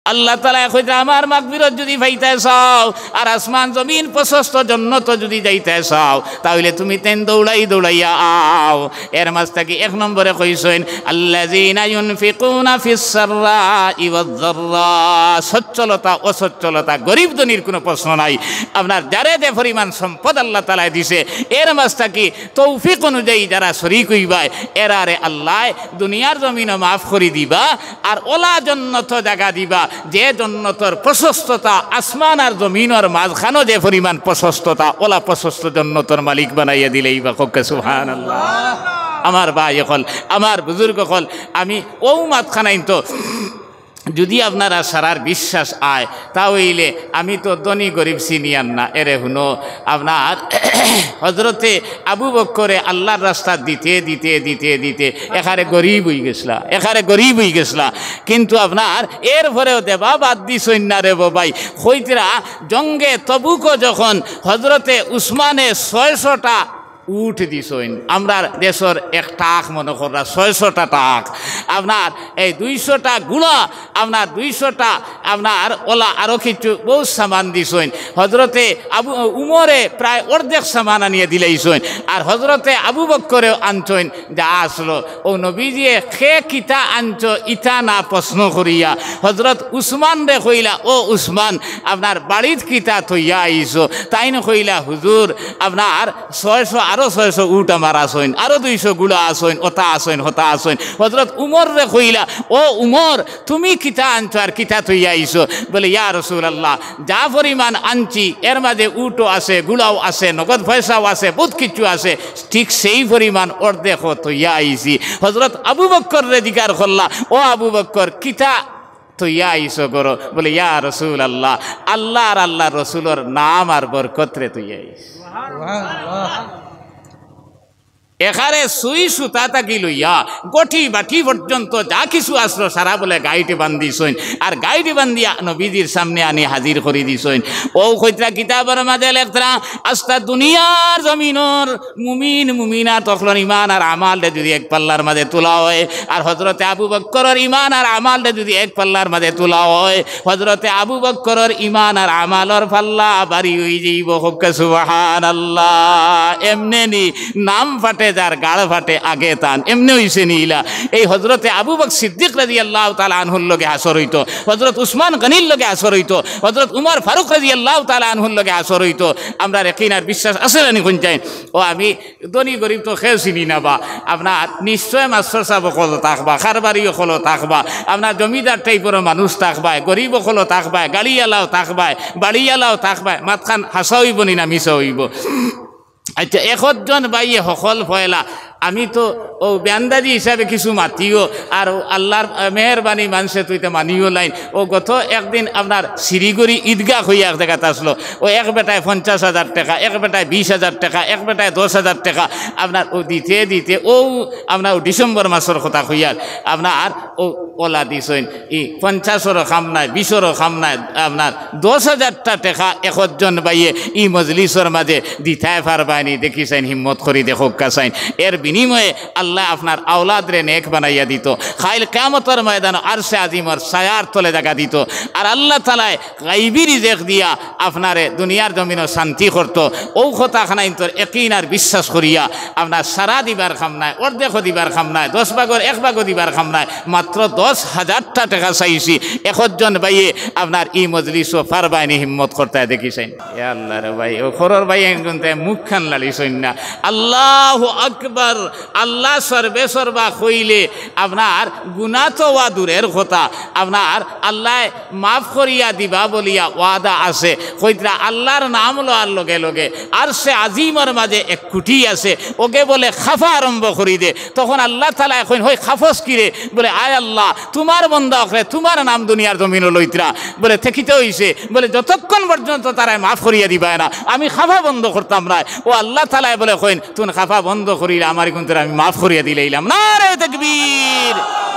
আল্লাহ তাআলা কইতে আমার মাগফিরাত যদি পাইতে চাও আর আসমান জমিন প্রশস্ত জান্নাত যদি যাইতে চাও তাহলে তুমি তেন দৌড়াইয়া আও। এর মাঝ থেকে এক নম্বরে কইছেন আল্লাযীনা ইউনফিকুনা ফিস সাররাই ওয়াজ যাররা, সচ্ছলতা অসচ্ছলতা গরিব ধনীর কোনো প্রশ্ন নাই। আপনার যারে যে পরিমাণ সম্পদ আল্লাহ তাআলা দিছে এর মাঝ থেকে তৌফিক অনুযায়ী যারা শরীক হইবা এরারে আল্লাহ দুনিয়ার জমিনও মাফ করে দিবা আর ওলা জন্নত জায়গা দিবা যে জন্নতর প্রশস্ততা আসমান আর জমিনের মাঝখানো যে পরিমাণ প্রশস্ততা ওলা প্রশস্ত জন্নতর মালিক বানাইয়া দিলেই বা কক্কে সুবহানাল্লাহ। আমার ভাই হল আমার বুজুর্গ হল আমি ও মাতখানাই তো যদি আপনারা সারার বিশ্বাস আয় তাহলে আমি তো ধনী গরিব সিনিয়র না। এরে হুনো আপনার হজরতে আবু বকরে আল্লাহর রাস্তা দিতে দিতে দিতে দিতে এখানে গরিব হয়ে গেছলা কিন্তু আপনার এরপরেও দেবা বাদ দিছই না রে বাবাই। হইতরা জঙ্গে তবুকও যখন হজরতে উসমানে 600টা উঠ দিছইন আমরা দেশের এক টাক মনে করা 600টা টাক আপনার এই 200টা গুণা আপনার 200টা আপনার ওলা আরও কিছু বহু সামান দিছইন। হজরতে উমরে প্রায় অর্ধেক সামান আনিয়ে দিলেইছইন আর হজরতে আবু বকরেও আনছইন যা আসলো ও নবীজিয়ে খে কিতা আনছ ইটা না প্রশ্ন করিয়া হজরত উসমান রে কইলা ও উসমান আপনার বাড়িত কিতা থইয়া আইছো তাই না কইলা হুজুর আপনার 600 আরো 600 উট আমার আসইন আরো 200 গুলা আসইন ওটা আসইন হতা আসইন। হজরত উমর রে কইলা ও উমর তুমি কিতা আনছো আর কিতা থইয়া আইছো? বলে ইয়া রাসূলুল্লাহ যা পরিমাণ আনছি এর মাঝে উটও আছে গুলাও আছে নগদ পয়সাও আছে বহুত কিছু আছে ঠিক সেই পরিমাণ অর্ধেক থইয়া আইছি। হজরত আবু বকর রে জিজ্ঞাসা করলা ও আবু বকর কিতা থইয়া আইছো করো? বলে ইয়া রাসূলুল্লাহ আল্লাহ আর আল্লাহ রসুলের নাম আর বরকত রে থইয়া আইছি। এখানে সুই সুতা তাকি লইয়া গঠি বাটি পর্যন্ত যা কিছু আসলো সারা বলে গাইটি বান্ধিছইন আর গাইটি বান্ধিয়া নবীজির সামনে আনি হাজির করে দিছইন। ও কইতরা কিতাবের মাঝে লেখতরা আস্তা দুনিয়ার জমিনর মুমিন মুমিনা তখন ইমান আর আমাল যদি এক পাল্লার মাঝে তোলা হয় আর হজরতে আবু বকরের ইমান আর আমাল যদি এক পাল্লার মাঝে তোলা হয় হজরতে আবু বকরের ইমান আর আমালর পাল্লা বাড়ি হয়ে যাইব। হক্কে সুবহানাল্লাহ। এমনি নি নাম ফাটে যার গাড় ফাটে আগে তান এমনি হইছে নিলা। এই হজরতে আবু বকর সিদ্দিক রাদিয়াল্লাহু তাআলা আনহুর লগে আসর হইতো, হজরত উসমান গনির লগে আসর হইতো, হজরত উমর ফারুক রাদিয়াল্লাহু তাআলা আনহুর লগে আসর হইতো। আমরা ইয়াকিন আর বিশ্বাস আছে না কোন চাই ও আমি ধনী গরিব তো খেয়ে চিনি না বা আপনার নিশ্চয় মাস্টার সাহেব কল থাকবা খারবারিও কল থাকবা আপনার জমিদার টাইপের মানুষ থাকবা গরিব কল থাকবা গাড়িওয়ালাও থাকবা বাড়িওয়ালাও থাকবা মাতখান হাসা হইব নি না মিশা হইব। আচ্ছা 1জন বাইয়ে সকল ফয়লা আমি তো ও ব্যান্দাজি হিসাবে কিছু মাতিও আর আল্লাহর মেহরবানি মানুষে তুইতে মানিও লাইন। ও গত একদিন আপনার শিলিগুড়ি ঈদগাহ হইয়া এক জায়গাতে আসলো ও এক বেটায় 50,000 টাকা এক বেটায় 20,000 টাকা এক বেটায় 10,000 টাকা আপনার ও দিতে দিতে ও আপনার ডিসেম্বর মাসের কথা হইয়ার আপনার ও ওলা দিছইন ই 50-এরও খাম নাই 20-এরও খাম নাই আপনার 10,000টা টাকা 1জন বাইয়ে ই মজলিসের মাঝে দিতায় পারবানি দেখিছেন হিম্মত করি দেখো কাছাইন। এর বিনিময়ে আল্লাহ আপনার আওলাদ রে নেক বানাইয়া দিত খাইল কিয়ামতের ময়দান আরশে আজিমর ছায়ার তলে জায়গা দিত আর আল্লাহ তাআলা গায়বী রিজিক দিয়া আপনারে দুনিয়ার জমিনও শান্তি করত। ও কথা খানাইন তোর ইয়াকিন আর বিশ্বাস করিয়া আপনার সারা দিবার খাম নাই অর্ধেক দিবার খাম নাই 10 ভাগের 1 ভাগ দিবার খাম নাই মাত্র 10,000টা টাকা চাইছি 1জন ভাইয়ে আপনার ই মজলিস ও পারবাইনি হিম্মত করতে দেখিছেন। এ আল্লাহ রে ভাই ও খরর ভাই কিন্তু মুখ খান লালিছেন না। আল্লাহু আকবার। আল্লাহ সর্বে সর্বা কইলে আপনার গুনাহ তো ওয়া দূরের কথা আপনার আল্লাহ মাফ করিয়া দিবা বলিয়া ওয়াদা আছে। কইতরা আল্লাহর নাম লওয়ার লগে লগে আর সে আজিমর মাঝে এক কুটি আছে ওকে বলে খাফা আরম্ভ করি দে তখন আল্লাহ তাআলা এখন হই খাফস কিরে বলে আয় আল্লাহ তোমার বন্দা ওকে তোমার নাম দুনিয়ার জমিন লইতরা বলে থেকিতে হইছে বলে যতক্ষণ পর্যন্ত তারা মাফ করিয়া দিবা না আমি খাফা বন্ধ করতাম না। ও আল্লাহ তাআলা বলে কইন তুমি খাফা বন্ধ করিলে আমার কিন্তু আমি মাফ করিয়া দিলাইলাম। নারে তাকবীর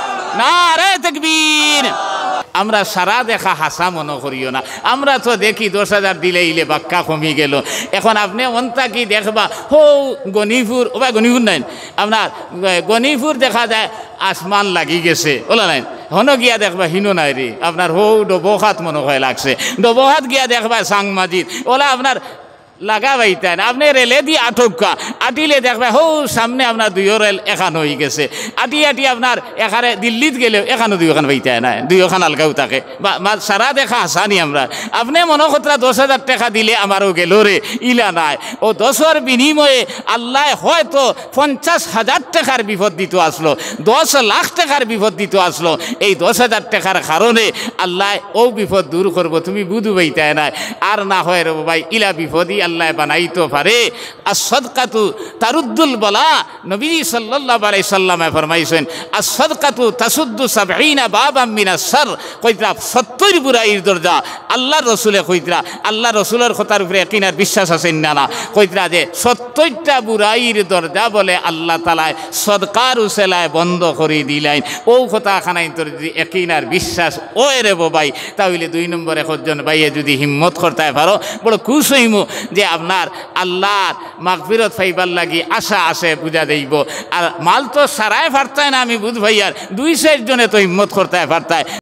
নারে তাকবীর। আমরা সারা দেখা হাসা মনে করিও না। আমরা তো দেখি 10,000 দিলে ইলে বাক্কা কমি গেল। এখন আপনি অন্তা কি দেখবা হো গনিপুর ও ভাই গনিপুর নাই আপনার গনিপুর দেখা যায় আসমান লাগি গেছে ওলা নাই হন গিয়া দেখবা হিনো নাই রে আপনার হৌ ডবখাত মনে হয় লাগছে ডবখাত গিয়া দেখবা সাং মাজিদ ওলা আপনার লাগা বাইতেন আপনি রেলে দিয়ে আটকা আটিলে দেখবে হৌ সামনে আপনার দুইও রেল এখান হয়ে গেছে আটি আটি আপনার এখানে দিল্লিত গেলেও এখানো দুইখান বাইতে নাই দুইখান আলগাও থাকে বা সারা দেখা হাসানি আমরা আপনি মনে কথা 10,000 টাকা দিলে আমারও গেল রে ইলা নাই ও 10-এর বিনিময়ে আল্লাহ হয়তো 50,000 টাকার বিপদ দিতে আসলো 10 লাখ টাকার বিপদ দিতে আসলো এই 10,000 টাকার কারণে আল্লাহ ও বিপদ দূর করবো তুমি বুধু বাইতে নাই আর না হয় রে ভাই ইলা বিপদই আল্লাহ বানাইতে পারে আর সদকাতু তারুদ্দুল বলা নবী সাল্লাল্লাহু আলাইহি সাল্লামে ফরমাইছেন আর সদকাতু তাসুদ্দু 70 বাবাম মিনাস শার কইরা 70 বুরাইর দরজা আল্লাহর রাসূলে কইরা আল্লাহ রাসূলের কথার উপরে ইয়াকিন আর বিশ্বাস আছে না কইরা যে 70টা বুরাইর দরজা বলে আল্লাহ তাআলা সদকার উসিলায় বন্ধ করে দিলেন ও কথা খানাই তোর যদি ইয়াকিন আর বিশ্বাস ওই রে ভাই তাহলে 2 নম্বরে একজন ভাইয়ে যদি হিম্মত করতে পারো বড় খুশ হইমু যে আপনার আল্লাহর মাগফিরত পাইবার লাগি আশা আছে বুঝা দেইব আর মাল তো সারায় পারতায় না আমি বুঝ ভাইয়ার 2-4 জনে তো হিম্মত করতে পারতায়